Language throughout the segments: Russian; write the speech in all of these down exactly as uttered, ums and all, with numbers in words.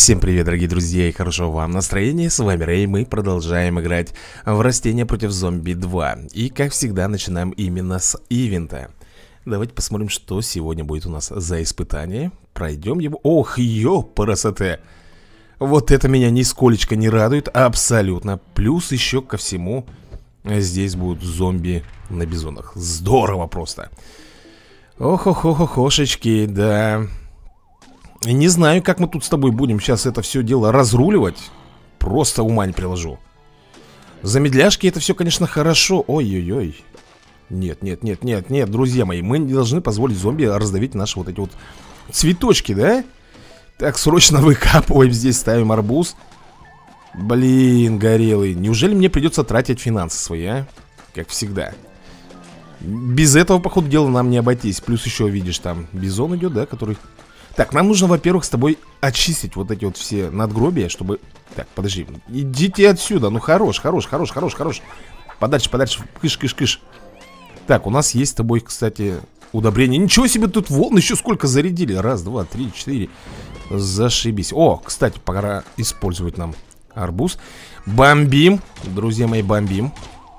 Всем привет, дорогие друзья, и хорошего вам настроения. С вами Рэй, мы продолжаем играть в Растения против Зомби два. И, как всегда, начинаем именно с ивента. Давайте посмотрим, что сегодня будет у нас за испытание. Пройдем его. Ох, ёпарасоте! Вот это меня нисколечко не радует, абсолютно. Плюс еще ко всему, здесь будут зомби на бизонах. Здорово просто. Ох-ох-ох-охошечки, да... Не знаю, как мы тут с тобой будем сейчас это все дело разруливать. Просто ума не приложу. Замедляшки это все, конечно, хорошо. Ой-ой-ой. Нет, нет, нет, нет, нет, друзья мои, мы не должны позволить зомби раздавить наши вот эти вот цветочки, да? Так, срочно выкапываем здесь, ставим арбуз. Блин, горелый. Неужели мне придется тратить финансы свои, а? Как всегда. Без этого, по ходу дела, нам не обойтись. Плюс еще, видишь, там бизон идет, да, который... Так, нам нужно, во-первых, с тобой очистить вот эти вот все надгробия, чтобы... Так, подожди, идите отсюда, ну хорош, хорош, хорош, хорош, хорош. Подальше, подальше, кыш-кыш-кыш. Так, у нас есть с тобой, кстати, удобрение. Ничего себе, тут волны еще сколько зарядили. Раз, два, три, четыре. Зашибись. О, кстати, пора использовать нам арбуз. Бомбим, друзья мои, бомбим.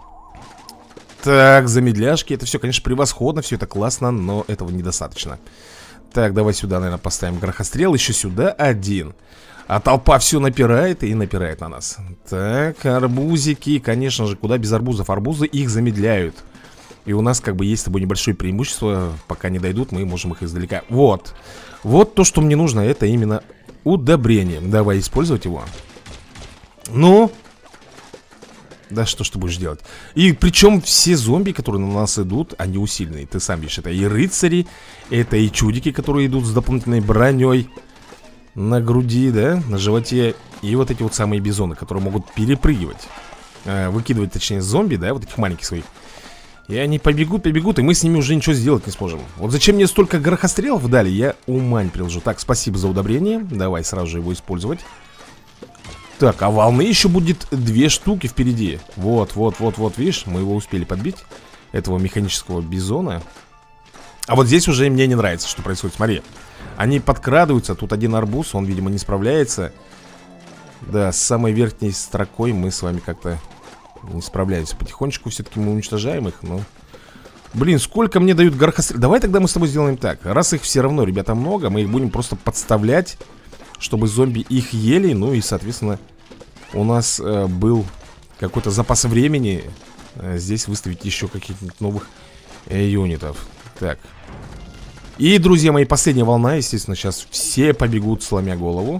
Так, замедляшки, это все, конечно, превосходно, все это классно, но этого недостаточно. Так, давай сюда, наверное, поставим грохострел. Еще сюда один. А толпа все напирает и напирает на нас. Так, арбузики. Конечно же, куда без арбузов? Арбузы их замедляют. И у нас как бы есть с тобой небольшое преимущество. Пока не дойдут, мы можем их издалека. Вот. Вот то, что мне нужно. Это именно удобрение. Давай использовать его. Ну... Да что ж ты будешь делать? И причем все зомби, которые на нас идут, они усиленные. Ты сам видишь, это и рыцари, это и чудики, которые идут с дополнительной броней на груди, да, на животе. И вот эти вот самые бизоны, которые могут перепрыгивать, э, выкидывать, точнее, зомби, да, вот этих маленьких своих. И они побегут, побегут, и мы с ними уже ничего сделать не сможем. Вот зачем мне столько грохострелов дали, я ума не приложу. Так, спасибо за удобрение, давай сразу же его использовать. Так, а волны еще будет две штуки впереди. Вот, вот, вот, вот, видишь, мы его успели подбить. Этого механического бизона. А вот здесь уже мне не нравится, что происходит. Смотри, они подкрадываются. Тут один арбуз, он, видимо, не справляется. Да, с самой верхней строкой мы с вами как-то не справляемся. Потихонечку все-таки мы уничтожаем их, но... Блин, сколько мне дают горохострел. Давай тогда мы с тобой сделаем так. Раз их все равно, ребята, много, мы их будем просто подставлять, чтобы зомби их ели. Ну и, соответственно, у нас э, был какой-то запас времени э, здесь выставить еще каких-нибудь новых э, юнитов. Так. И, друзья мои, последняя волна. Естественно, сейчас все побегут, сломя голову.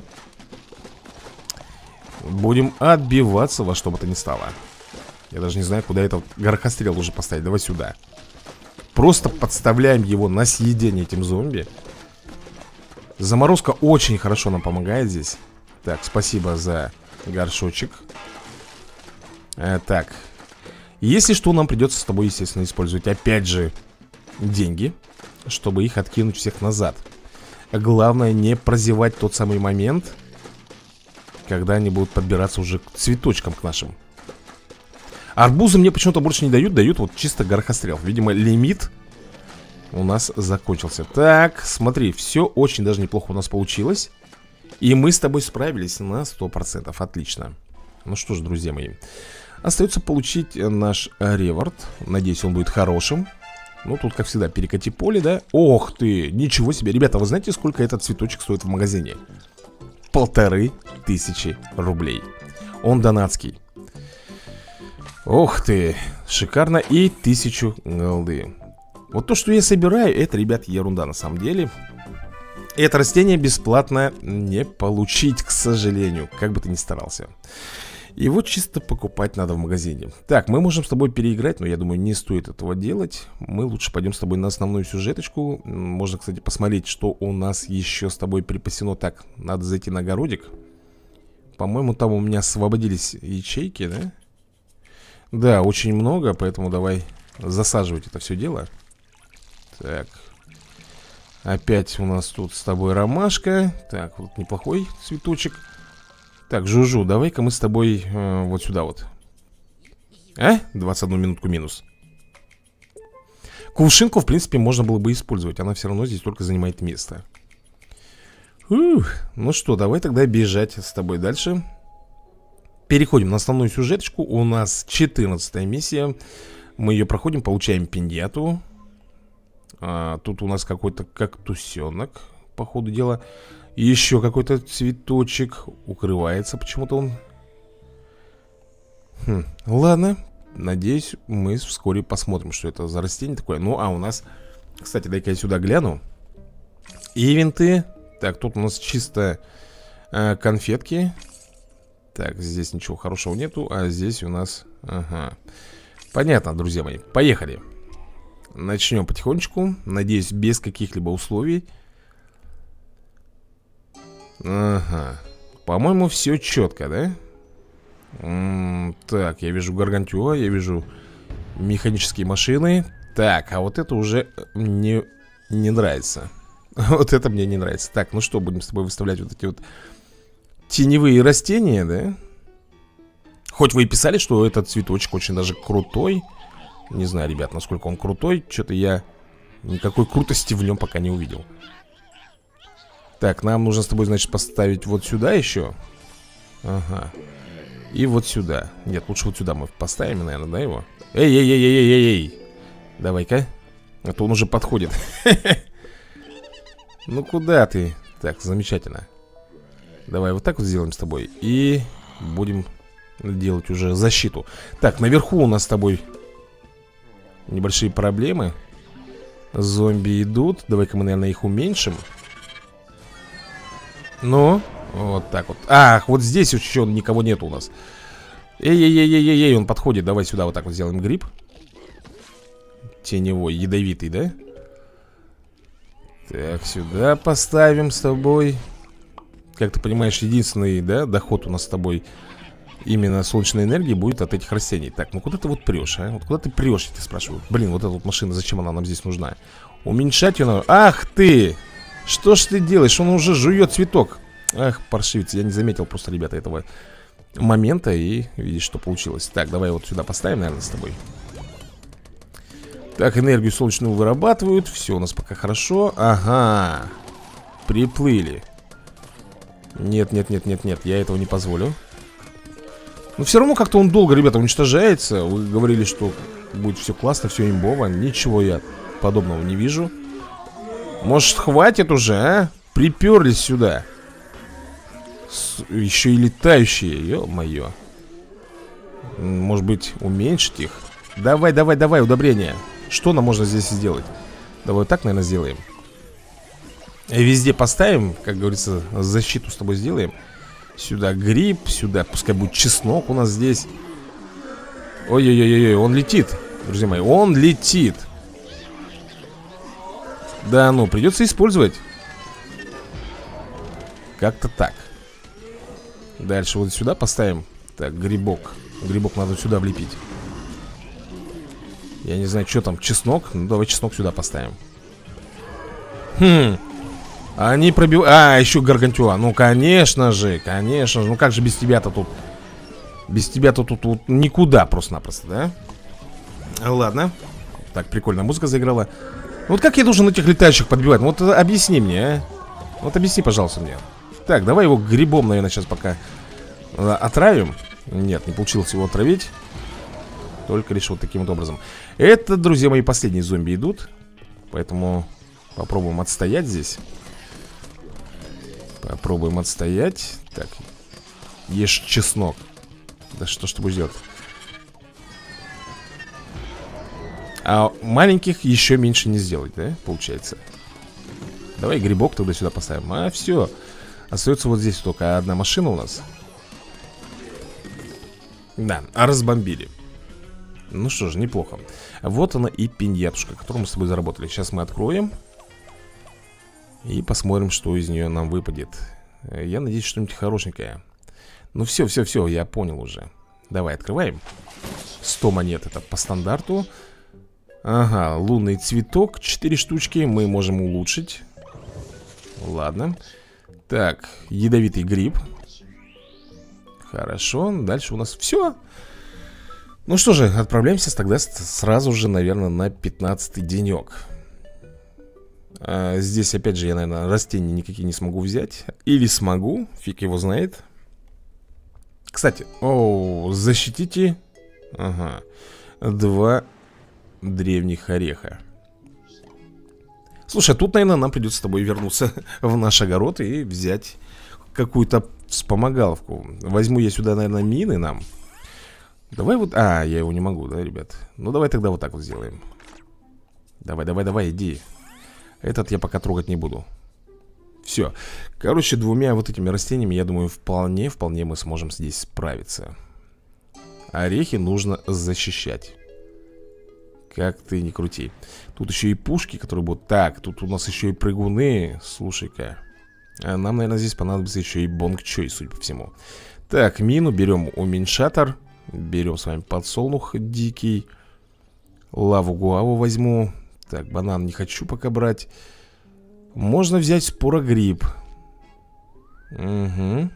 Будем отбиваться во что бы то ни стало. Я даже не знаю, куда этот горохострел уже поставить. Давай сюда. Просто подставляем его на съедение этим зомби. Заморозка очень хорошо нам помогает здесь. Так, спасибо за горшочек. э, Так. Если что, нам придется с тобой, естественно, использовать опять же деньги, чтобы их откинуть всех назад. Главное не прозевать тот самый момент, когда они будут подбираться уже к цветочкам к нашим. Арбузы мне почему-то больше не дают. Дают вот чисто горохострел. Видимо, лимит у нас закончился. Так, смотри, все очень даже неплохо у нас получилось. И мы с тобой справились на сто процентов. Отлично. Ну что ж, друзья мои, остается получить наш реворд. Надеюсь, он будет хорошим. Ну, тут, как всегда, перекати поле, да? Ох ты, ничего себе. Ребята, вы знаете, сколько этот цветочек стоит в магазине? Полторы тысячи рублей. Он донатский. Ох ты, шикарно. И тысячу голды. Вот то, что я собираю, это, ребят, ерунда на самом деле. Это растение бесплатно не получить, к сожалению, как бы ты ни старался. Его чисто покупать надо в магазине. Так, мы можем с тобой переиграть, но я думаю, не стоит этого делать. Мы лучше пойдем с тобой на основную сюжеточку. Можно, кстати, посмотреть, что у нас еще с тобой припасено. Так, надо зайти на огородик. По-моему, там у меня освободились ячейки, да? Да, очень много, поэтому давай засаживать это все дело. Так. Опять у нас тут с тобой ромашка. Так, вот неплохой цветочек. Так, Жужу, давай-ка мы с тобой э, вот сюда вот. А? двадцать одну минутку минус. Кувшинку, в принципе, можно было бы использовать. Она все равно здесь только занимает место. Ух, ну что, давай тогда бежать с тобой дальше. Переходим на основную сюжеточку. У нас четырнадцатая миссия. Мы ее проходим, получаем пиньяту. а, Тут у нас какой-то кактусенок, по ходу дела. Еще какой-то цветочек. Укрывается почему-то он. хм, Ладно. Надеюсь, мы вскоре посмотрим, что это за растение такое. Ну, а у нас... Кстати, дай-ка я сюда гляну. Ивенты. Так, тут у нас чисто э, конфетки. Так, здесь ничего хорошего нету. А здесь у нас... Ага. Понятно, друзья мои. Поехали. Начнем потихонечку. Надеюсь, без каких-либо условий. Ага. По-моему, все четко, да? М-м, так, я вижу гаргантюа, я вижу механические машины. Так, а вот это уже мне не нравится. Вот это мне не нравится. Так, ну что, будем с тобой выставлять вот эти вот теневые растения, да? Хоть вы и писали, что этот цветочек очень даже крутой. Не знаю, ребят, насколько он крутой. Что-то я никакой крутости в нем пока не увидел. Так, нам нужно с тобой, значит, поставить вот сюда еще. Ага. И вот сюда. Нет, лучше вот сюда мы поставим, наверное, да, его? Эй-эй-эй-эй-эй-эй! Давай-ка. А то он уже подходит. Ну куда ты? Так, замечательно. Давай вот так вот сделаем с тобой. И будем делать уже защиту. Так, наверху у нас с тобой небольшие проблемы. Зомби идут. Давай-ка мы, наверное, их уменьшим. Ну, вот так вот. Ах, вот здесь еще никого нет у нас. Эй-эй-эй-эй-эй, он подходит. Давай сюда вот так вот сделаем гриб. Теневой, ядовитый, да? Так, сюда поставим с тобой. Как ты понимаешь, единственный, да, доход у нас с тобой именно солнечной энергии будет от этих растений. Так, ну куда ты вот прешь, а? Вот куда ты прешь, я тебя спрашиваю. Блин, вот эта вот машина, зачем она нам здесь нужна? Уменьшать ее надо. Ах ты! Что ж ты делаешь? Он уже жует цветок. Ах, паршивец, я не заметил просто, ребята, этого момента. И видишь, что получилось. Так, давай вот сюда поставим, наверное, с тобой. Так, энергию солнечную вырабатывают. Все у нас пока хорошо. Ага. Приплыли. Нет, нет, нет, нет, нет, я этого не позволю. Но все равно как-то он долго, ребята, уничтожается. Вы говорили, что будет все классно, все имбово. Ничего я подобного не вижу. Может, хватит уже, а? Приперлись сюда. С... Еще и летающие, ё-моё. Может быть, уменьшить их? Давай, давай, давай, удобрение. Что нам можно здесь сделать? Давай вот так, наверное, сделаем. Везде поставим, как говорится, защиту с тобой сделаем. Сюда гриб, сюда пускай будет чеснок у нас здесь. Ой-ой-ой-ой, он летит, друзья мои, он летит. Да ну, придется использовать. Как-то так. Дальше вот сюда поставим. Так, грибок. Грибок надо сюда влепить. Я не знаю, что там, чеснок? Ну, давай чеснок сюда поставим. Хм. Они пробивают... А, еще гаргантюа. Ну, конечно же, конечно же. Ну, как же без тебя-то тут... Без тебя-то тут, тут никуда просто-напросто, да? Ладно. Так, прикольно, музыка заиграла. Ну, вот как я должен этих летающих подбивать? Ну, вот объясни мне, а. Вот объясни, пожалуйста, мне. Так, давай его грибом, наверное, сейчас пока отравим. Нет, не получилось его отравить. Только решил таким вот образом. Это, друзья мои, последние зомби идут. Поэтому попробуем отстоять здесь. Попробуем отстоять. Так, ешь чеснок. Да что ж ты будешь делать? А маленьких еще меньше не сделать, да? Получается. Давай грибок тогда сюда поставим. А, все. Остается вот здесь только одна машина у нас. Да, разбомбили. Ну что ж, неплохо. Вот она и пиньятушка, которую мы с тобой заработали. Сейчас мы откроем и посмотрим, что из нее нам выпадет. Я надеюсь, что-нибудь хорошенькое. Ну все, все, все, я понял уже. Давай, открываем. сто монет, это по стандарту. Ага, лунный цветок, четыре штучки. Мы можем улучшить. Ладно. Так, ядовитый гриб. Хорошо, дальше у нас все. Ну что же, отправляемся тогда сразу же, наверное, на пятнадцатый денек. а, Здесь, опять же, я, наверное, растения никакие не смогу взять. Или смогу, фиг его знает. Кстати, о, защитите. Ага. Два древних ореха. Слушай, тут, наверное, нам придется с тобой вернуться в наш огород и взять какую-то вспомогаловку. Возьму я сюда, наверное, мины нам. Давай вот... А, я его не могу, да, ребят? Ну, давай тогда вот так вот сделаем. Давай, давай, давай, иди. Этот я пока трогать не буду. Все. Короче, двумя вот этими растениями, я думаю, вполне, вполне мы сможем здесь справиться. Орехи нужно защищать. Как ты ни крути. Тут еще и пушки, которые будут... Так, тут у нас еще и прыгуны. Слушай-ка. А нам, наверное, здесь понадобится еще и бонгчой, судя по всему. Так, мину берем, уменьшатор. Берем с вами подсолнух дикий. Лаву-гуаву возьму. Так, банан не хочу пока брать. Можно взять спорогриб. Угу.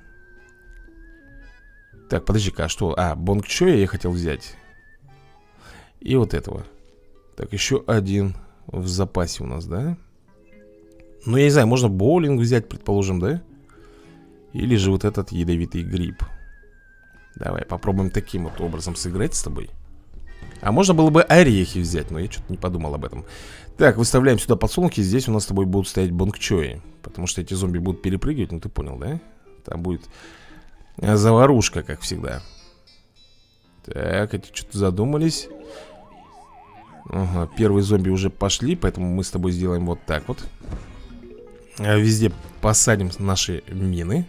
Так, подожди-ка, а что? А, бонгчоя я хотел взять. И вот этого. Так, еще один в запасе у нас, да? Ну, я не знаю, можно боулинг взять, предположим, да? Или же вот этот ядовитый гриб. Давай попробуем таким вот образом сыграть с тобой. А можно было бы орехи взять, но я что-то не подумал об этом. Так, выставляем сюда подсолнухи. Здесь у нас с тобой будут стоять бонгчои. Потому что эти зомби будут перепрыгивать, ну ты понял, да? Там будет заварушка, как всегда. Так, эти что-то задумались. Ага, первые зомби уже пошли, поэтому мы с тобой сделаем вот так вот. Везде посадим наши мины.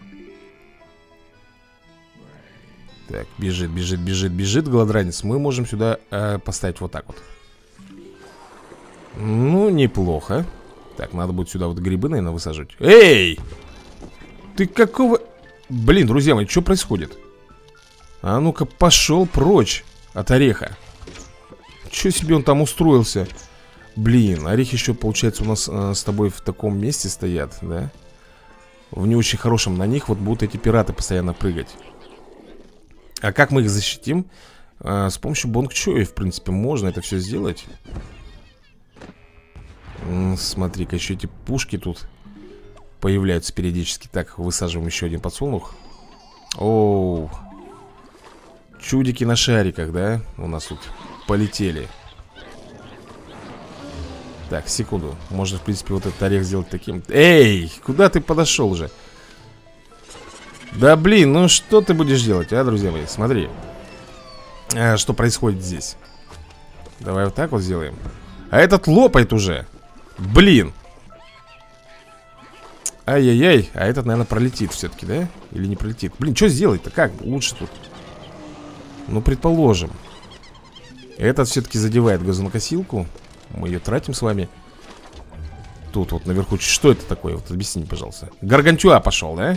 Так, бежит, бежит, бежит, бежит голодранец. Мы можем сюда э, поставить вот так вот. Ну, неплохо. Так, надо будет сюда вот грибы, наверное, высаживать. Эй! Ты какого... Блин, друзья мои, что происходит? А ну-ка, пошел прочь от ореха. Че себе он там устроился? Блин, орехи еще, получается, у нас э, с тобой в таком месте стоят, да? В не очень хорошем. На них вот будут эти пираты постоянно прыгать. А как мы их защитим? А, с помощью бонгчои, в принципе, можно это все сделать. Смотри-ка, еще эти пушки тут появляются периодически. Так, высаживаем еще один подсолнух. Оу. Чудики на шариках, да? У нас тут полетели. Так, секунду. Можно, в принципе, вот этот орех сделать таким. Эй, куда ты подошел же? Да блин, ну что ты будешь делать, а, друзья мои? Смотри, а, что происходит здесь. Давай вот так вот сделаем. А этот лопает уже. Блин. Ай-яй-яй. А этот, наверное, пролетит все-таки, да? Или не пролетит? Блин, что сделать-то? Как лучше тут? Ну, предположим. Этот все-таки задевает газонокосилку. Мы ее тратим с вами. Тут вот наверху. Что это такое? Вот объясни, пожалуйста. Гаргантюа пошел, да?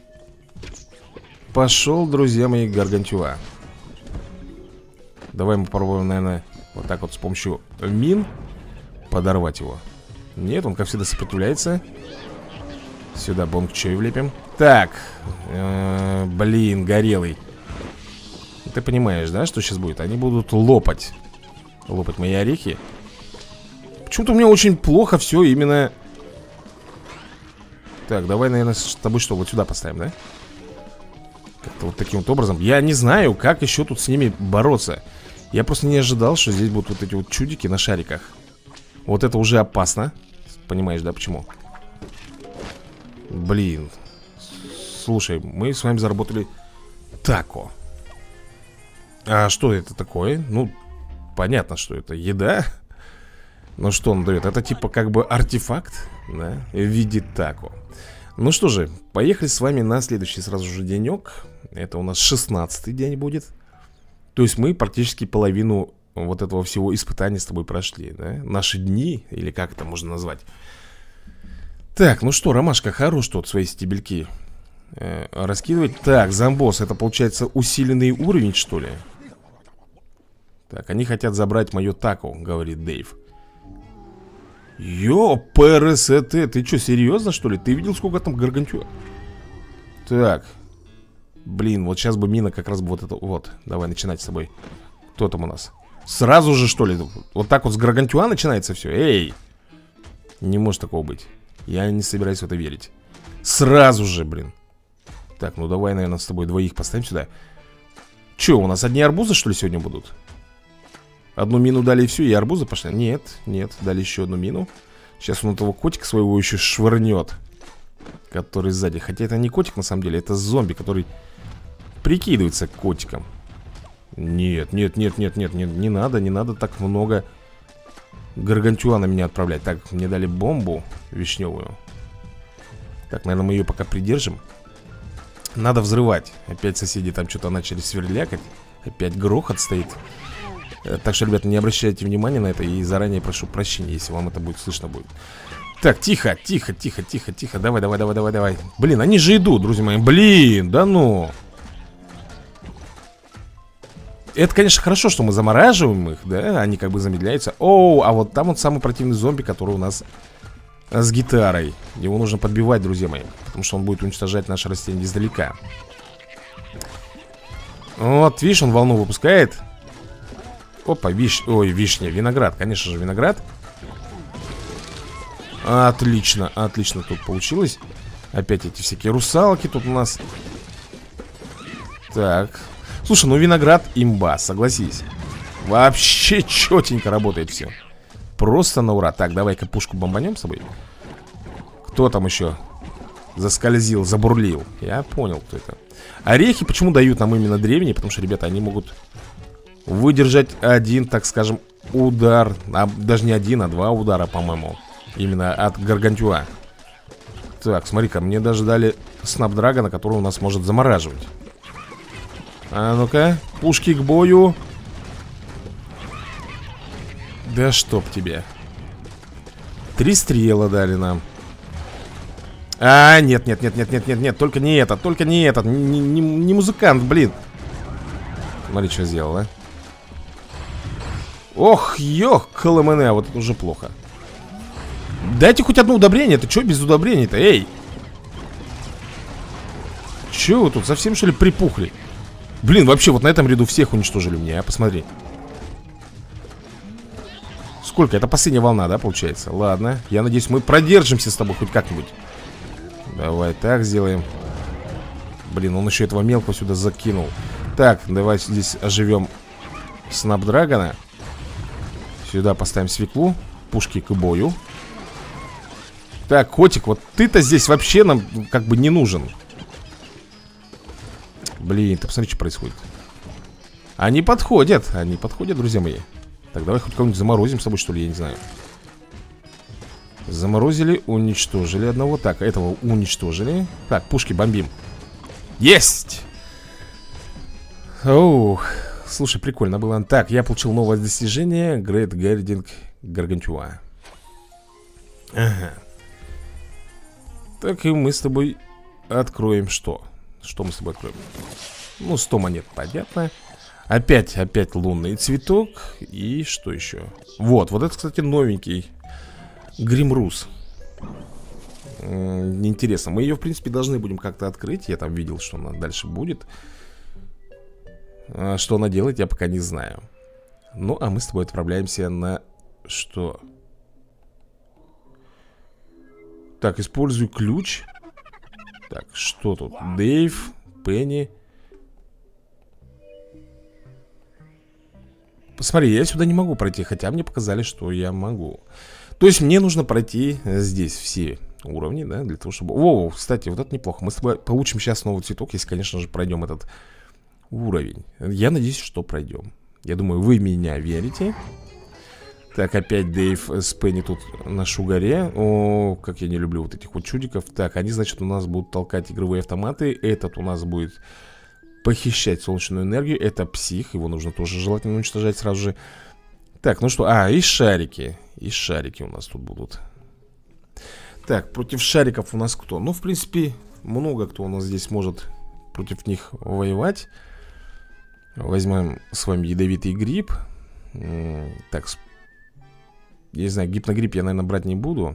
Пошел, друзья мои, гаргантюа. Давай мы попробуем, наверное, вот так вот с помощью мин подорвать его. Нет, он, как всегда, сопротивляется. Сюда бонгчой влепим. Так, э -э, блин, горелый. Ты понимаешь, да, что сейчас будет? Они будут лопать. Лопать мои орехи. Почему-то у меня очень плохо все именно. Так, давай, наверное, с тобой что, вот сюда поставим, да? Как-то вот таким вот образом. Я не знаю, как еще тут с ними бороться. Я просто не ожидал, что здесь будут вот эти вот чудики на шариках. Вот это уже опасно. Понимаешь, да, почему? Блин. Слушай, мы с вами заработали тако. А что это такое? Ну, понятно, что это еда. Но что он дает? Это типа как бы артефакт, да, в виде тако. Ну что же, поехали с вами на следующий сразу же денек. Это у нас шестнадцатый день будет. То есть мы практически половину вот этого всего испытания с тобой прошли, да? Наши дни, или как это можно назвать. Так, ну что, ромашка, хорош тут свои стебельки э, раскидывать. Так, зомбос, это получается усиленный уровень, что ли? Так, они хотят забрать мое тако, говорит Дэйв. Ё, ПРСТ, ты что, серьезно, что ли? Ты видел, сколько там гаргантюа? Так. Блин, вот сейчас бы мина как раз бы вот это. Вот, давай начинать с тобой. Кто там у нас? Сразу же, что ли? Вот так вот с гаргантюа начинается все? Эй! Не может такого быть. Я не собираюсь в это верить. Сразу же, блин. Так, ну давай, наверное, с тобой двоих поставим сюда. Че, у нас одни арбузы, что ли, сегодня будут? Одну мину дали и все, и арбузы пошли? Нет, нет, дали еще одну мину. Сейчас он этого котика своего еще швырнет, который сзади. Хотя это не котик на самом деле, это зомби, который прикидывается котиком. Нет, нет, нет, нет, нет, нет, не надо, не надо так много гаргантюа на меня отправлять. Так, мне дали бомбу вишневую. Так, наверное, мы ее пока придержим. Надо взрывать. Опять соседи там что-то начали сверлякать. Опять грохот стоит. Так что, ребята, не обращайте внимания на это. И заранее прошу прощения, если вам это будет слышно будет. Так, тихо, тихо, тихо, тихо, тихо. Давай, давай, давай, давай, давай. Блин, они же идут, друзья мои. Блин, да ну. Это, конечно, хорошо, что мы замораживаем их, да, они как бы замедляются. Оу, а вот там вот самый противный зомби, который у нас с гитарой. Его нужно подбивать, друзья мои, потому что он будет уничтожать наши растения издалека. Вот, видишь, он волну выпускает. Опа, виш... Ой, вишня, виноград, конечно же, виноград. Отлично, отлично тут получилось. Опять эти всякие русалки тут у нас. Так. Слушай, ну виноград имба, согласись. Вообще четенько работает все. Просто на ура. Так, давай-ка пушку бомбанем с собой. Кто там еще заскользил, забурлил? Я понял, кто это. Орехи почему дают нам именно древние? Потому что, ребята, они могут выдержать один, так скажем, удар. А даже не один, а два удара, по-моему. Именно от гаргантюа. Так, смотри-ка, мне даже дали снапдрагона, который у нас может замораживать. А ну-ка, пушки к бою. Да чтоб тебе. Три стрела дали нам. А, нет, нет, нет, нет, нет, нет, нет. Только не этот, только не этот. Не, не, не музыкант, блин. Смотри, что сделал, а. Ох, ёх, коломене, вот это уже плохо. Дайте хоть одно удобрение. Это что без удобрений-то, эй? Че вы тут, совсем что ли припухли? Блин, вообще вот на этом ряду всех уничтожили мне, а, посмотри. Сколько? Это последняя волна, да, получается? Ладно, я надеюсь, мы продержимся с тобой хоть как-нибудь. Давай так сделаем. Блин, он еще этого мелкого сюда закинул. Так, давай здесь оживем снапдрагона. Сюда поставим свеклу. Пушки к бою. Так, котик, вот ты-то здесь вообще нам как бы не нужен. Блин, ты посмотри, что происходит. Они подходят, они подходят, друзья мои. Так, давай хоть кого-нибудь заморозим с собой, что ли, я не знаю. Заморозили, уничтожили одного. Так, этого уничтожили. Так, пушки бомбим. Есть! Оух, слушай, прикольно было. Так, я получил новое достижение. Great Guarding Gargantua. Ага. Так, и мы с тобой откроем что? Что мы с тобой откроем? Ну, сто монет, понятно. Опять, опять лунный цветок. И что еще? Вот, вот это, кстати, новенький Гримрус. Интересно, мы ее, в принципе, должны будем как-то открыть. Я там видел, что она дальше будет. а Что она делает, я пока не знаю. Ну, а мы с тобой отправляемся на... Что? Так, использую ключ. Так, что тут? Дэйв, Пенни. Посмотри, я сюда не могу пройти, хотя мне показали, что я могу. То есть мне нужно пройти здесь все уровни, да, для того, чтобы... О, кстати, вот это неплохо. Мы с тобой получим сейчас новый цветок, если, конечно же, пройдем этот уровень. Я надеюсь, что пройдем. Я думаю, вы меня верите. Так, опять Дэйв с Пенни тут на шугаре. О, как я не люблю вот этих вот чудиков. Так, они, значит, у нас будут толкать игровые автоматы. Этот у нас будет похищать солнечную энергию. Это псих, его нужно тоже желательно уничтожать сразу же. Так, ну что, а, и шарики. И шарики у нас тут будут. Так, против шариков у нас кто? Ну, в принципе, много кто у нас здесь может против них воевать. Возьмем с вами ядовитый гриб. Так, я не знаю, гипногриб я, наверное, брать не буду.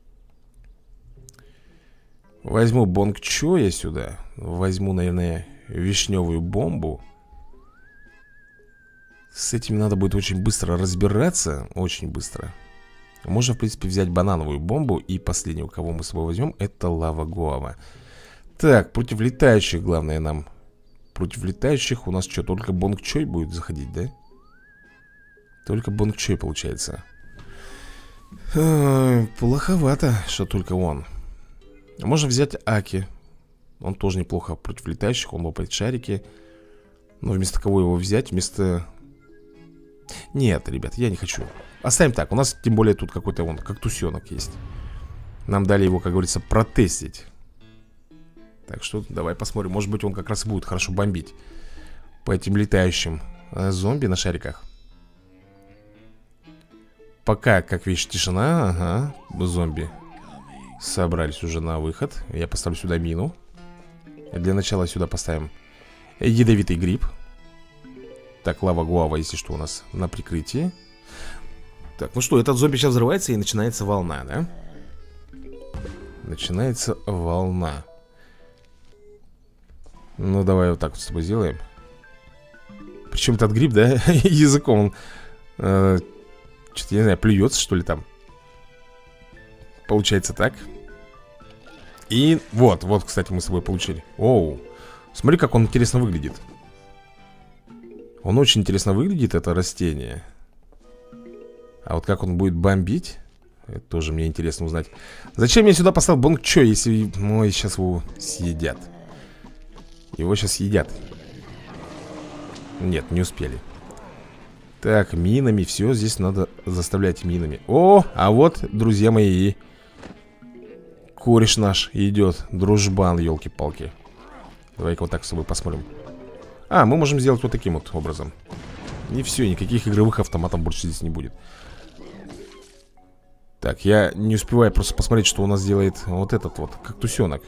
Возьму бонгчо я сюда. Возьму, наверное, вишневую бомбу. С этим надо будет очень быстро разбираться. Очень быстро. Можно, в принципе, взять банановую бомбу. И последнего, кого мы с собой возьмем, это лава Гуава. Так, против летающих, главное нам. Против летающих у нас что, только Бонг Чой будет заходить, да? Только Бонг Чой получается. Ой, плоховато, что только он. Можно взять Аки. Он тоже неплохо против летающих. Он лопает шарики. Но вместо кого его взять? Вместо... Нет, ребят, я не хочу. Оставим так, у нас тем более тут какой-то вон кактусенок есть. Нам дали его, как говорится, протестить. Так что давай посмотрим. Может быть, он как раз будет хорошо бомбить по этим летающим а, зомби на шариках. Пока, как видишь, тишина. Ага, зомби собрались уже на выход. Я поставлю сюда мину. Для начала сюда поставим ядовитый гриб. Так, лава Гуава, если что, у нас на прикрытии. Так, ну что, этот зомби сейчас взрывается и начинается волна, да? Начинается волна. Ну, давай вот так вот с тобой сделаем. Причем этот гриб, да, языком он э, что-то, я не знаю, плюется, что ли, там. Получается так. И вот, вот, кстати, мы с собой получили. Оу, смотри, как он интересно выглядит. Он очень интересно выглядит, это растение. А вот как он будет бомбить, это тоже мне интересно узнать. Зачем я сюда поставил Бонг Чой, если... Ой, сейчас его съедят. Его сейчас съедят. Нет, не успели. Так, минами, все здесь надо заставлять минами. О, а вот, друзья мои, кореш наш идет. Дружбан, елки-палки. Давай-ка вот так с собой посмотрим. А, мы можем сделать вот таким вот образом. И все, никаких игровых автоматов больше здесь не будет. Так, я не успеваю просто посмотреть, что у нас делает вот этот вот кактусенок.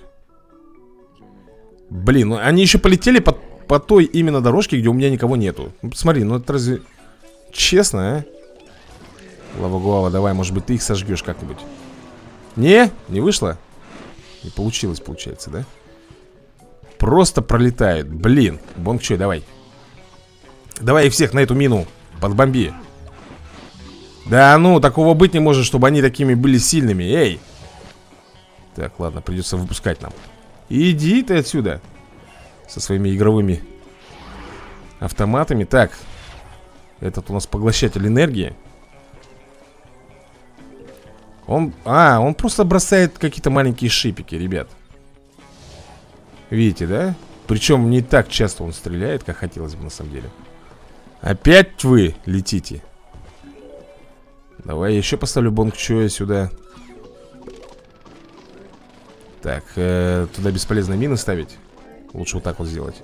Блин, ну они еще полетели по, по той именно дорожке, где у меня никого нету. Ну, посмотри, ну это разве честно, а? Лава Гуава, давай, может быть, ты их сожгешь как-нибудь. Не? Не вышло? Не получилось, получается, да? Просто пролетают. Блин, Бонг Чой, давай. Давай их всех на эту мину подбомби. Да ну, такого быть не может, чтобы они такими были сильными. Эй. Так, ладно, придется выпускать нам. Иди ты отсюда со своими игровыми автоматами. Так, этот у нас поглощатель энергии. Он, а, он просто бросает какие-то маленькие шипики, ребят. Видите, да? Причем не так часто он стреляет, как хотелось бы на самом деле. Опять вы летите. Давай я еще поставлю Бонг Чоя сюда. Так, э, туда бесполезно мины ставить. Лучше вот так вот сделать.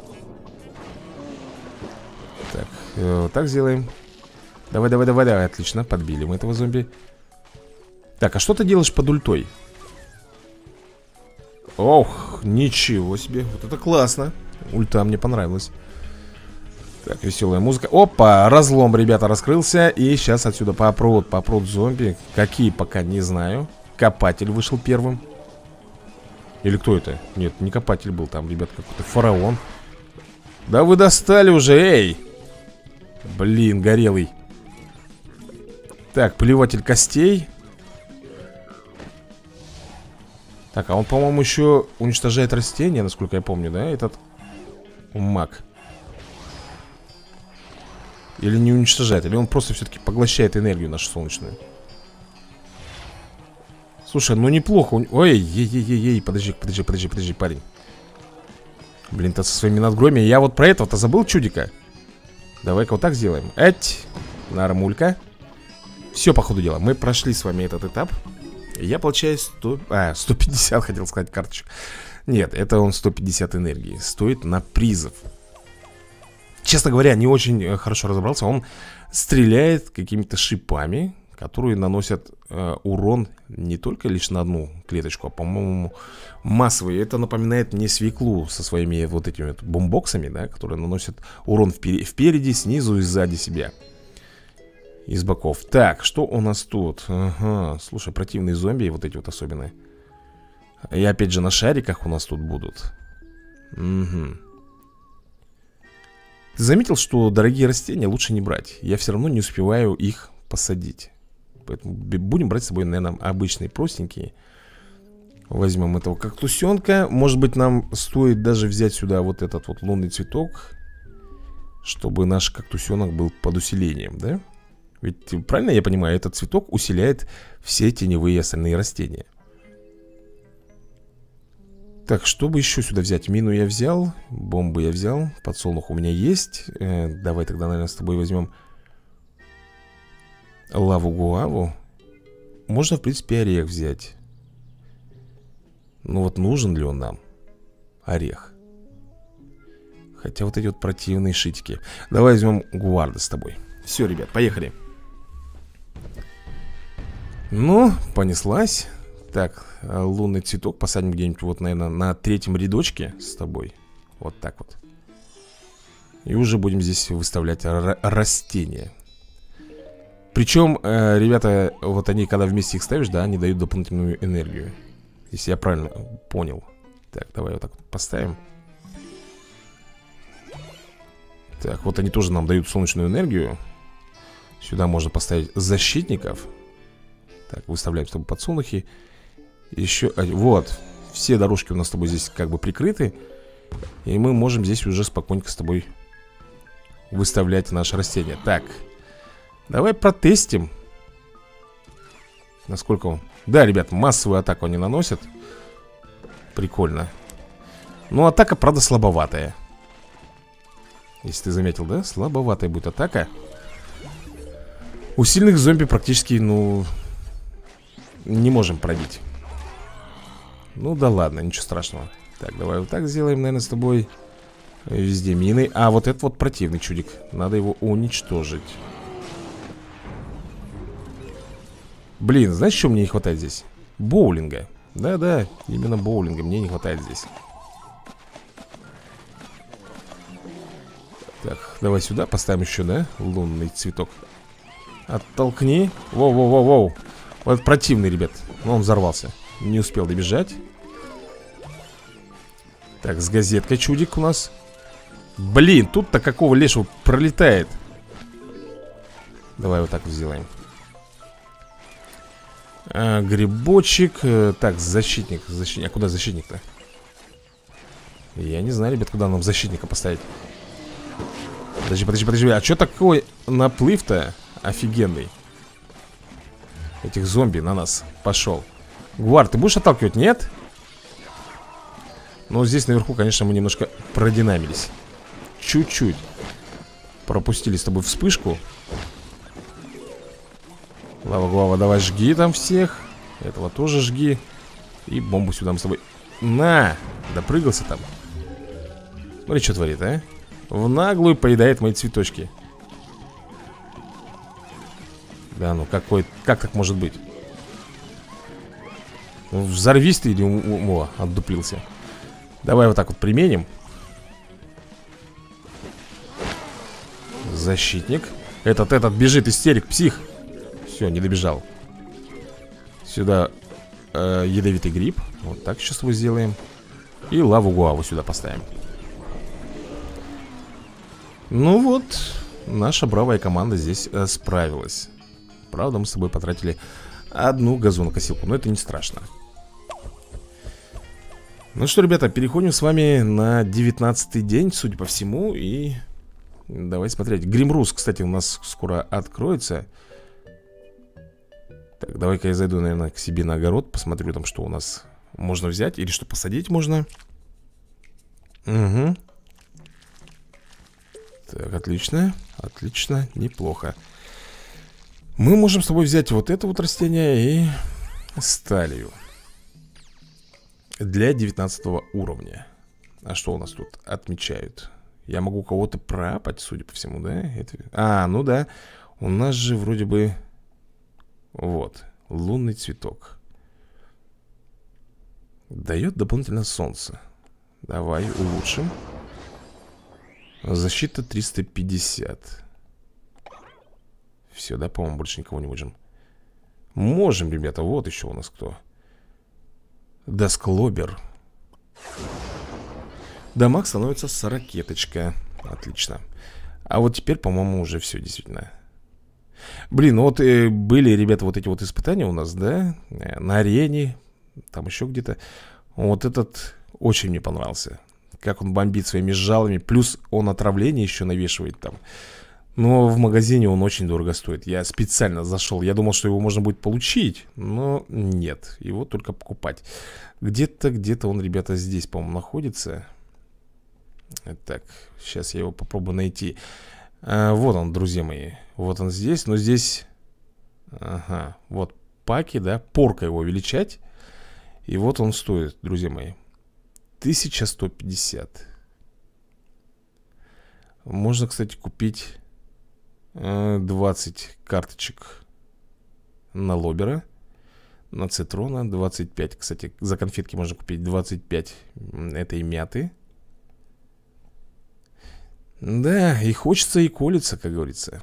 Так, э, вот так сделаем. Давай, давай, давай, давай, отлично, подбили мы этого зомби. Так, а что ты делаешь под ультой? Ох, ничего себе, вот это классно. Ульта мне понравилась. Так, веселая музыка. Опа, разлом, ребята, раскрылся. И сейчас отсюда попрут, попрут зомби. Какие, пока не знаю. Копатель вышел первым. Или кто это? Нет, не копатель был там, ребят, какой-то фараон. Да вы достали уже, эй. Блин, горелый. Так, плеватель костей. Так, а он, по-моему, еще уничтожает растения, насколько я помню, да, этот маг. Или не уничтожает, или он просто все-таки поглощает энергию нашу солнечную. Слушай, ну неплохо. Ой, ей-ей-ей-ей, подожди, подожди, подожди, подожди, парень. Блин, ты со своими надгробиями. Я вот про этого-то забыл, чудика. Давай-ка вот так сделаем. Эть, нормулька. Все, по ходу дела, мы прошли с вами этот этап. Я получаю сто... А, сто пятьдесят, хотел сказать, карточек. Нет, это он сто пятьдесят энергии. Стоит на призов. Честно говоря, не очень хорошо разобрался. Он стреляет какими-то шипами, которые наносят э, урон не только лишь на одну клеточку, а, по-моему, массовый. Это напоминает мне свеклу со своими вот этими вот бомбоксами, да, которые наносят урон впер... впереди, снизу и сзади себя. Из боков. Так, что у нас тут? Ага, слушай, противные зомби, вот эти вот особенные. И опять же на шариках у нас тут будут. Угу. Ты заметил, что дорогие растения лучше не брать? Я все равно не успеваю их посадить. Поэтому будем брать с собой, наверное, обычные простенькие. Возьмем этого кактусенка. Может быть, нам стоит даже взять сюда вот этот вот лунный цветок, чтобы наш кактусенок был под усилением, да? Ведь, правильно я понимаю, этот цветок усиляет все теневые остальные растения. Так, чтобы еще сюда взять? Мину я взял, бомбу я взял, подсолнух у меня есть. э, Давай тогда, наверное, с тобой возьмем лаву-гуаву. Можно, в принципе, орех взять. Ну вот нужен ли он нам орех? Хотя вот эти вот противные шитики. Давай возьмем гуарда с тобой. Все, ребят, поехали. Ну, понеслась. Так, лунный цветок посадим где-нибудь вот, наверное, на третьем рядочке с тобой. Вот так вот. И уже будем здесь выставлять растения. Причем, э, ребята, вот они, когда вместе их ставишь, да, они дают дополнительную энергию. Если я правильно понял. Так, давай вот так вот поставим. Так, вот они тоже нам дают солнечную энергию. Сюда можно поставить защитников. Так, выставляем с тобой подсолнухи. Еще, вот, все дорожки у нас с тобой здесь как бы прикрыты. И мы можем здесь уже спокойненько с тобой выставлять наше растение. Так, давай протестим. Насколько он... Да, ребят, массовую атаку они наносят. Прикольно. Ну, атака, правда, слабоватая. Если ты заметил, да? Слабоватая будет атака. У сильных зомби практически, ну... не можем пробить. Ну да ладно, ничего страшного. Так, давай вот так сделаем, наверное, с тобой. Везде мины. А, вот этот вот противный чудик. Надо его уничтожить. Блин, знаешь, что мне не хватает здесь? Боулинга. Да-да, именно боулинга мне не хватает здесь. Так, давай сюда поставим еще, да? Лунный цветок. Оттолкни. Воу-воу-воу-воу. Вот противный, ребят. Но он взорвался. Не успел добежать. Так, с газеткой чудик у нас. Блин, тут-то какого лешего пролетает. Давай вот так вот сделаем. а, Грибочек. Так, защитник, защитник. А куда защитник-то? Я не знаю, ребят, куда нам защитника поставить. Подожди, подожди, подожди. А что такой наплыв-то офигенный? Этих зомби на нас пошел. Гуар, ты будешь отталкивать? Нет? Но здесь наверху, конечно, мы немножко продинамились. Чуть-чуть. Пропустили с тобой вспышку. Лава-глава, давай жги там всех. Этого тоже жги. И бомбу сюда мы с тобой. На! Допрыгался там. Смотри, что творит, а? В наглую поедает мои цветочки. Да ну, какой... Как так может быть? Взорвись ты или... О, отдуплился. Давай вот так вот применим. Защитник. Этот, этот бежит, истерик, псих. Все, не добежал. Сюда э, ядовитый гриб. Вот так сейчас его сделаем. И лаву-гуаву сюда поставим. Ну вот, наша бравая команда здесь э, справилась. Правда, мы с тобой потратили одну газонокосилку, но это не страшно. Ну что, ребята, переходим с вами на девятнадцатый день, судя по всему. И давай смотреть. Гримрус, кстати, у нас скоро откроется. Так, давай-ка я зайду, наверное, к себе на огород. Посмотрю там, что у нас можно взять. Или что посадить можно. Угу. Так, отлично. Отлично, неплохо. Мы можем с тобой взять вот это вот растение и сталью. Для девятнадцатого уровня. А что у нас тут отмечают? Я могу кого-то пропать, судя по всему, да? Это... А, ну да. У нас же вроде бы... Вот, лунный цветок. Дает дополнительно солнце. Давай улучшим. Защита триста пятьдесят. Все, да, по-моему, больше никого не можем. Можем, ребята, вот еще у нас кто. Дасклобер. Дамаг становится с ракеточка. Отлично. А вот теперь, по-моему, уже все, действительно. Блин, ну вот э, были, ребята, вот эти вот испытания у нас, да? э, На арене, там еще где-то. Вот этот очень мне понравился. Как он бомбит своими жалами. Плюс он отравление еще навешивает там. Но в магазине он очень дорого стоит. Я специально зашел. Я думал, что его можно будет получить. Но нет, его только покупать. Где-то, где-то он, ребята, здесь, по-моему, находится. Так, сейчас я его попробую найти. а, Вот он, друзья мои. Вот он здесь, но здесь. Ага, вот паки, да. Порка его величать. И вот он стоит, друзья мои, тысяча сто пятьдесят. Можно, кстати, купить двадцать карточек на лоббера. На цитрона двадцать пять. Кстати, за конфетки можно купить двадцать пять этой мяты. Да, и хочется, и колется, как говорится.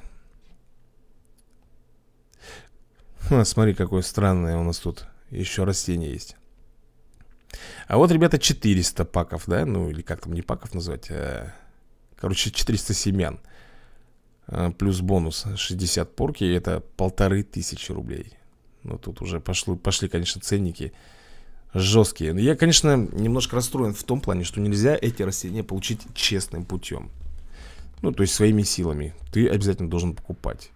Ха, смотри, какое странное у нас тут еще растение есть. А вот, ребята, четыреста паков, да? Ну, или как там, не паков назвать, а... Короче, четыреста семян. а, Плюс бонус шестьдесят порки. Это полторы тысячи рублей. Ну, тут уже пошло, пошли, конечно, ценники жесткие. Но я, конечно, немножко расстроен в том плане, что нельзя эти растения получить честным путем. Ну, то есть своими силами. Ты обязательно должен покупать.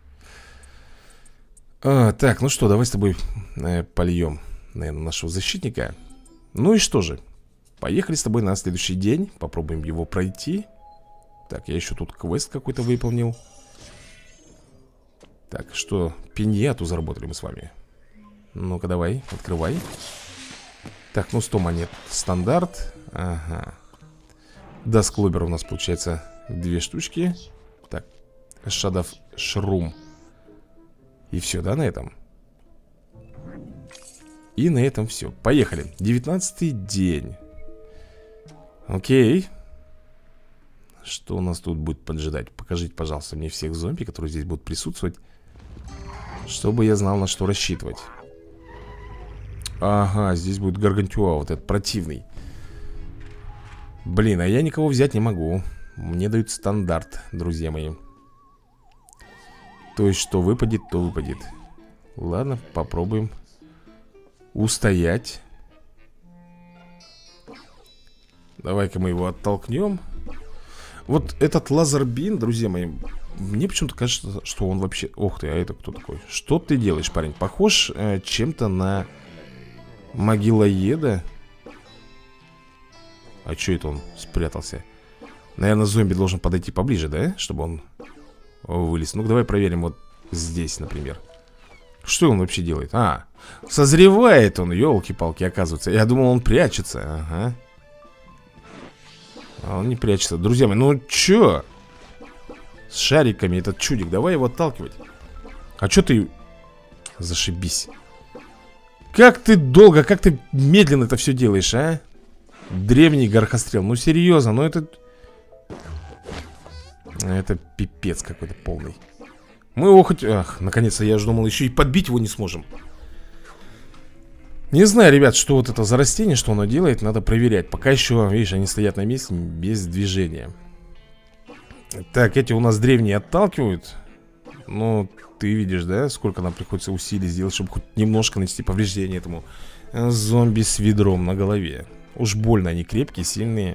а, Так, ну что, давай с тобой э, польем, наверное, нашего защитника. Ну и что же, поехали с тобой на следующий день. Попробуем его пройти. Так, я еще тут квест какой-то выполнил. Так, что, пиньяту заработали мы с вами. Ну-ка, давай, открывай. Так, ну сто монет стандарт. Ага. Дасклобер у нас получается две штучки. Так, Шадов Шрум. И все, да, на этом? И на этом все. Поехали. девятнадцатый день. Окей. Что у нас тут будет поджидать? Покажите, пожалуйста, мне всех зомби, которые здесь будут присутствовать, чтобы я знал, на что рассчитывать. Ага, здесь будет Гаргантюа, вот этот противный. Блин, а я никого взять не могу. Мне дают стандарт, друзья мои. То есть, что выпадет, то выпадет. Ладно, попробуем устоять. Давай-ка мы его оттолкнем. Вот этот лазербин, друзья мои, мне почему-то кажется, что он вообще... Ох ты, а это кто такой? Что ты делаешь, парень? Похож э, чем-то на могилоеда. А что это он спрятался? Наверное, зомби должен подойти поближе, да? Чтобы он вылез. Ну-ка, давай проверим вот здесь, например. Что он вообще делает? А, созревает он, елки-палки, оказывается. Я думал, он прячется. Ага. А он не прячется. Друзья мои, ну чё? С шариками этот чудик. Давай его отталкивать. А чё ты... Зашибись. Как ты долго, как ты медленно это все делаешь, а? Древний горохострел. Ну серьезно, ну это... Это пипец какой-то полный. Мы его хоть... Ах, наконец-то я же думал, еще и подбить его не сможем. Не знаю, ребят, что вот это за растение, что оно делает, надо проверять. Пока еще, видишь, они стоят на месте без движения. Так, эти у нас древние отталкивают. Ну, ты видишь, да, сколько нам приходится усилий сделать, чтобы хоть немножко нанести повреждение этому зомби с ведром на голове. Уж больно они крепкие, сильные.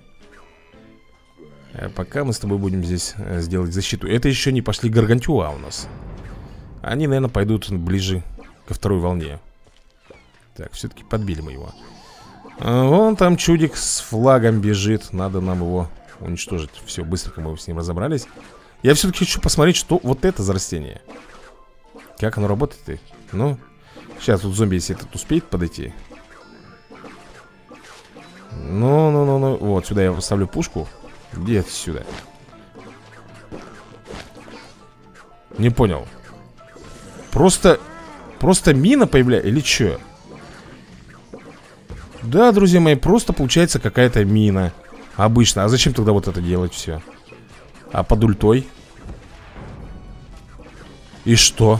А пока мы с тобой будем здесь сделать защиту. Это еще не пошли Гаргантюа у нас. Они, наверное, пойдут ближе ко второй волне. Так, все-таки подбили мы его. а, Вон там чудик с флагом бежит. Надо нам его уничтожить. Все, быстренько мы с ним разобрались. Я все-таки хочу посмотреть, что вот это за растение. Как оно работает? Ну, сейчас тут зомби, если этот успеет подойти. Ну, ну, ну, ну. Вот, сюда я поставлю пушку. Где это сюда? Не понял. Просто... Просто мина появляется? Или что? Да, друзья мои, просто получается какая-то мина. Обычно. А зачем тогда вот это делать все? А под ультой? И что?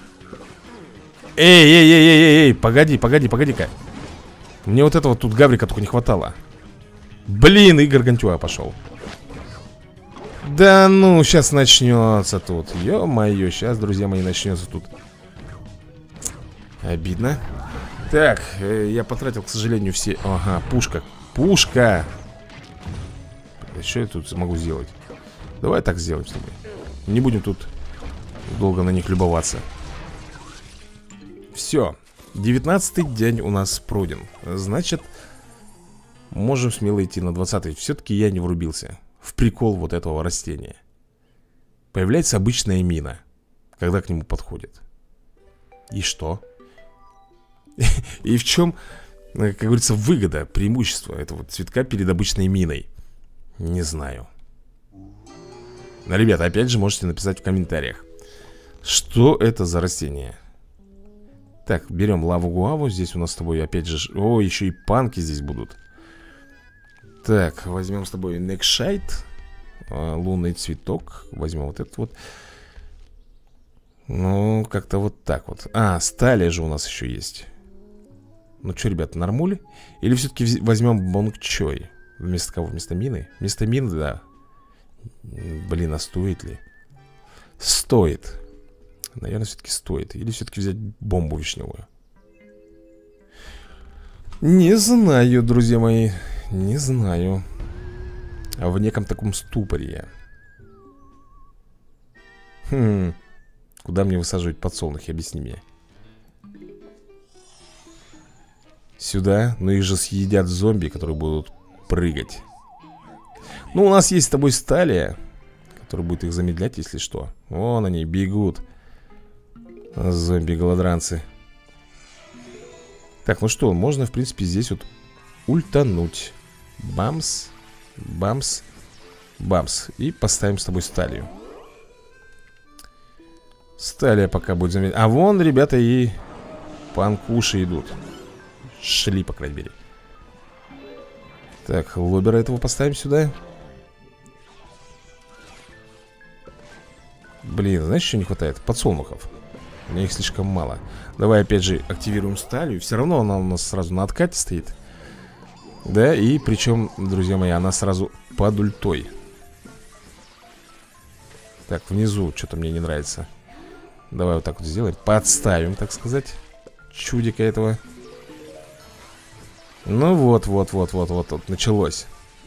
Эй, эй, эй, эй, эй, эй, погоди, погоди, погоди-ка. Мне вот этого тут гаврика только не хватало. Блин, и Гаргантюа пошел. Да ну, сейчас начнется тут. Ё-моё, сейчас, друзья мои, начнется тут. Обидно. Так, э, я потратил, к сожалению, все... Ага, пушка. Пушка! Что я тут могу сделать? Давай так сделаем с тобой. Не будем тут долго на них любоваться. Все. девятнадцатый день у нас пройден. Значит, можем смело идти на двадцатый. Все-таки я не врубился в прикол вот этого растения. Появляется обычная мина, когда к нему подходит. И что? И в чем, как говорится, выгода, преимущество этого цветка перед обычной миной? Не знаю. Но, ребята, опять же можете написать в комментариях, что это за растение. Так, берем лаву-гуаву. Здесь у нас с тобой опять же... О, еще и панки здесь будут. Так, возьмем с тобой некшайт, лунный цветок. Возьмем вот этот вот. Ну, как-то вот так вот. А, стали же у нас еще есть. Ну что, ребята, нормуль? Или все-таки возьмем бонгчой? Вместо кого? Вместо мины? Вместо мины, да. Блин, а стоит ли? Стоит. Наверное, все-таки стоит. Или все-таки взять бомбу вишневую? Не знаю, друзья мои. Не знаю. В неком таком ступоре я. Хм. Куда мне высаживать подсолнухи? Объясни мне. Сюда? Но их же съедят зомби, которые будут прыгать. Ну, у нас есть с тобой сталия, который будет их замедлять, если что. Вон они бегут. Зомби-голодранцы. Так, ну что, можно, в принципе, здесь вот ультануть. Бамс, бамс, бамс. И поставим с тобой сталью. Сталия пока будет замедлять. А вон, ребята, и панкуши идут. Шли, по крайней мере. Так, лоббера этого поставим сюда. Блин, знаешь, что не хватает? Подсолнухов. У меня их слишком мало. Давай опять же активируем сталью. Все равно она у нас сразу на откате стоит. Да, и причем, друзья мои, она сразу под ультой. Так, внизу что-то мне не нравится. Давай вот так вот сделаем. Подставим, так сказать, чудика этого. Ну вот, вот, вот, вот, вот, вот, началось.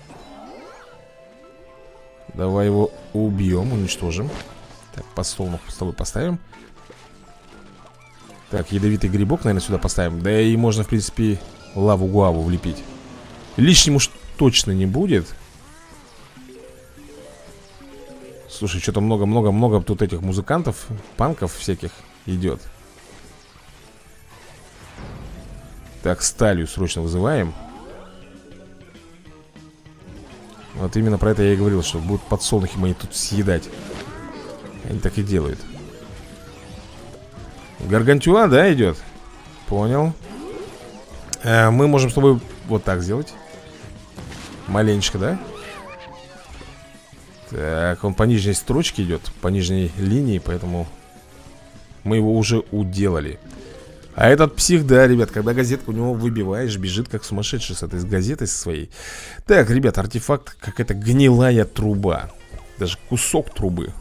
Давай его убьем, уничтожим. Так, подсолнух с тобой поставим. Так, ядовитый грибок, наверное, сюда поставим. Да и можно, в принципе, лаву-гуаву влепить. Лишним уж точно не будет. Слушай, что-то много-много-много тут этих музыкантов, панков всяких идет. Так, сталью срочно вызываем. Вот именно про это я и говорил, что будут подсолнухи мои тут съедать. Они так и делают. Гаргантюа, да, идет? Понял. э, Мы можем с тобой вот так сделать. Маленечко, да? Так, он по нижней строчке идет, по нижней линии, поэтому мы его уже уделали. А этот псих, да, ребят, когда газетку у него выбиваешь, бежит как сумасшедший с этой газетой со своей. Так, ребят, артефакт, какая-то гнилая труба. Даже кусок трубы.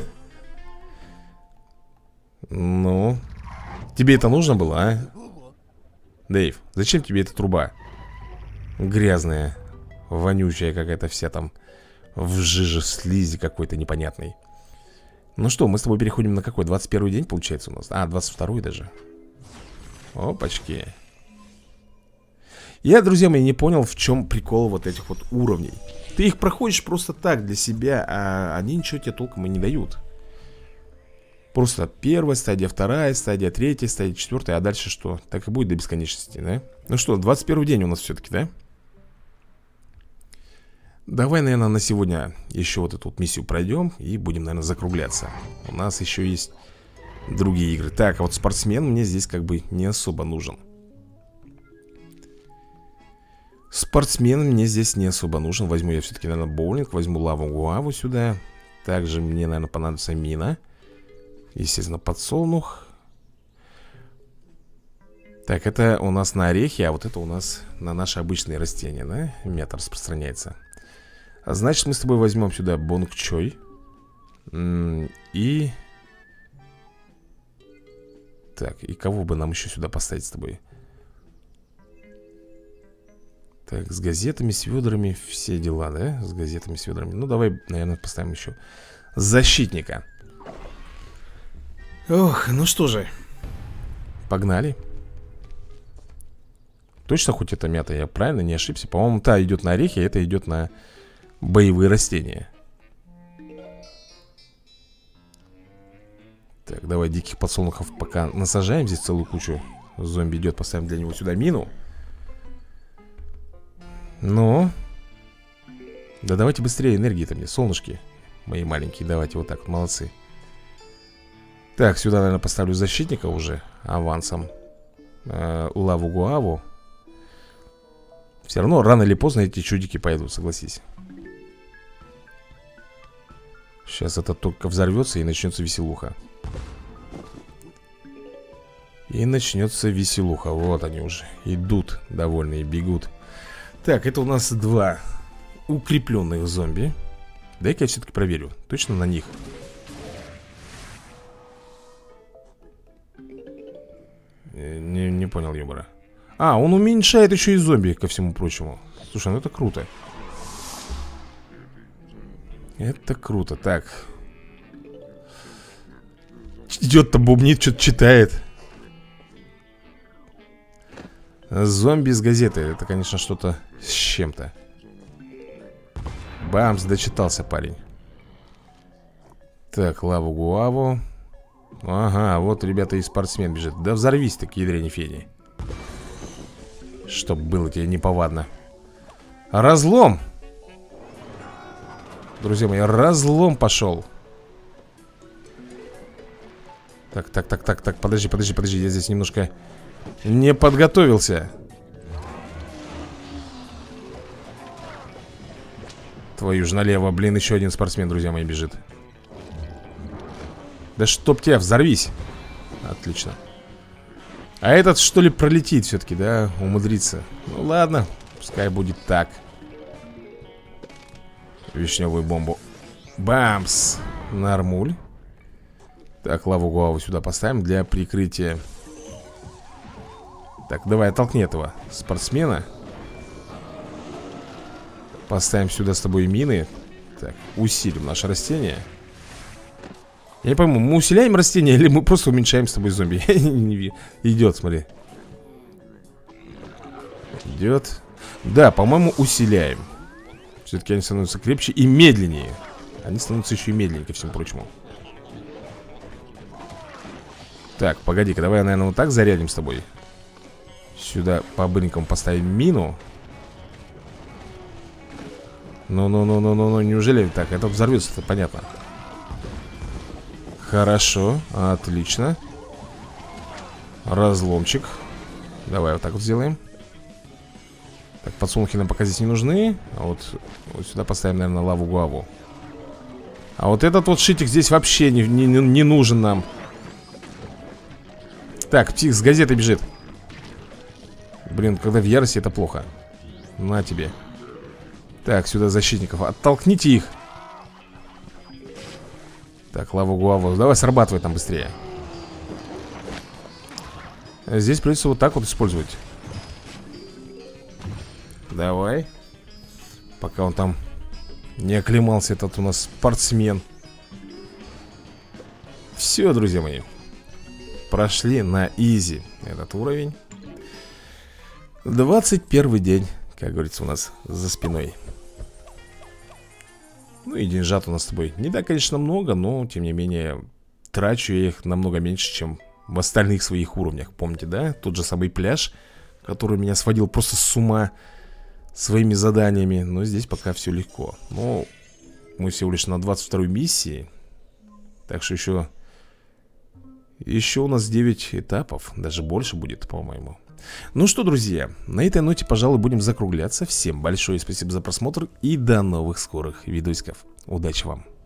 Ну, тебе это нужно было, а? Дэйв, зачем тебе эта труба? Грязная, вонючая какая-то вся там, в жиже, слизи какой-то непонятной. Ну что, мы с тобой переходим на какой? двадцать первый день получается у нас? А, двадцать второй даже. Опачки. Я, друзья мои, не понял, в чем прикол вот этих вот уровней. Ты их проходишь просто так для себя, а они ничего тебе толком и не дают. Просто первая стадия, вторая стадия, третья стадия, четвертая. А дальше что? Так и будет до бесконечности, да? Ну что, двадцать первый день у нас все-таки, да? Давай, наверное, на сегодня еще вот эту вот миссию пройдем и будем, наверное, закругляться. У нас еще есть другие игры. Так, а вот спортсмен мне здесь как бы не особо нужен. Спортсмен мне здесь не особо нужен. Возьму я все-таки, наверное, боулинг. Возьму лаву-гуаву сюда. Также мне, наверное, понадобится мина. Естественно, подсолнух. Так, это у нас на орехи, а вот это у нас на наши обычные растения, да? Мята распространяется. А значит, мы с тобой возьмем сюда Бонгчой. И... Так, и кого бы нам еще сюда поставить с тобой? Так, с газетами, с ведрами, все дела, да? С газетами, с ведрами. Ну, давай, наверное, поставим еще защитника. Ох, ну что же. Погнали. Точно хоть это мята, я правильно не ошибся? По-моему, та идет на орехи, а это идет на боевые растения. Так, давай диких подсолнухов пока насажаем здесь целую кучу. Зомби идет, поставим для него сюда мину. Ну. Да давайте быстрее энергии-то мне, солнышки мои маленькие, давайте вот так вот, молодцы. Так, сюда, наверное, поставлю защитника уже авансом. э, Лаву-гуаву. Все равно рано или поздно эти чудики пойдут, согласись. Сейчас это только взорвется и начнется веселуха. И начнется веселуха. Вот они уже идут, довольные, бегут. Так, это у нас два укрепленных зомби. Дай-ка я все-таки проверю. Точно на них? Не, не понял юмора. А, он уменьшает еще и зомби, ко всему прочему. Слушай, ну это круто. Это круто. Так. Идет-то бубнит, что-то читает. Зомби с газеты. Это, конечно, что-то с чем-то. Бамс, дочитался парень. Так, лаву-гуаву. Ага, вот, ребята, и спортсмен бежит. Да взорвись ты, к ядрене фени. Чтоб было тебе неповадно. Разлом! Друзья мои, разлом пошел. Так, так, так, так, так, подожди, подожди, подожди. Я здесь немножко не подготовился. Твою ж налево, блин, еще один спортсмен, друзья мои, бежит. Да чтоб тебя, взорвись. Отлично. А этот, что ли, пролетит все-таки, да? Умудрится. Ну ладно, пускай будет так. Вишневую бомбу. Бамс. Нормуль. Так, лаву-гуаву сюда поставим для прикрытия. Так, давай, оттолкни этого спортсмена. Поставим сюда с тобой мины. Так, усилим наше растение. Я не пойму, мы усиляем растение или мы просто уменьшаем с тобой зомби? Идет, смотри. Идет. Да, по-моему, усиляем. Все-таки они становятся крепче и медленнее. Они становятся еще и медленнее, ко всему прочему. Так, погоди-ка, давай, наверное, вот так зарядим с тобой. Сюда по-быренькому поставим мину. Ну-ну-ну-ну-ну, неужели так? Это взорвется, это понятно. Хорошо, отлично. Разломчик. Давай вот так вот сделаем. Так, подсолнухи нам пока здесь не нужны. А вот, вот сюда поставим, наверное, лаву-гуаву. А вот этот вот шитик здесь вообще не, не, не нужен нам. Так, псих с газетой бежит. Блин, когда в ярости, это плохо. На тебе. Так, сюда защитников. Оттолкните их. Так, лаву-гуаву. Давай, срабатывай там быстрее. Здесь придется вот так вот использовать. Давай. Пока он там не оклемался, этот у нас спортсмен. Все, друзья мои. Прошли на изи этот уровень. двадцать первый день, как говорится, у нас за спиной. Ну и деньжат у нас с тобой не так, конечно, много, но, тем не менее, трачу я их намного меньше, чем в остальных своих уровнях. Помните, да? Тот же самый пляж, который меня сводил просто с ума своими заданиями. Но здесь пока все легко. Но мы всего лишь на двадцать второй миссии. Так что еще... Еще у нас девять этапов. Даже больше будет, по-моему. Ну что, друзья, на этой ноте, пожалуй, будем закругляться. Всем большое спасибо за просмотр и до новых скорых видосиков. Удачи вам!